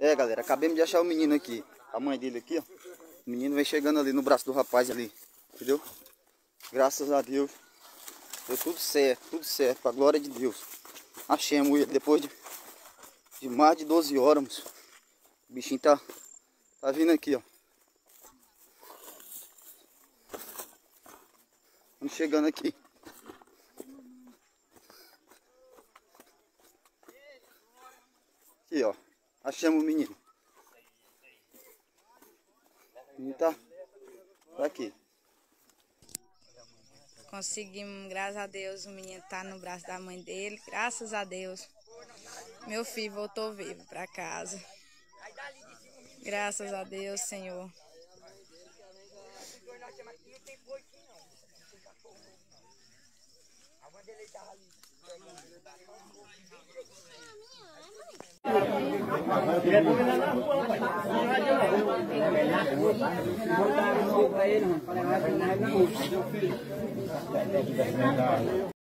É, galera, acabamos de achar o menino aqui. A mãe dele aqui, ó. O menino vem chegando ali no braço do rapaz ali. Entendeu? Graças a Deus. Deu tudo certo. Pra glória de Deus. Achamos ele depois de mais de 12 horas, moço. O bichinho tá vindo aqui, ó. Estamos chegando aqui. Aqui, ó. Achamos o menino. O menino tá aqui. Conseguimos, graças a Deus, o menino tá no braço da mãe dele. Graças a Deus. Meu filho voltou vivo para casa. Graças a Deus, Senhor.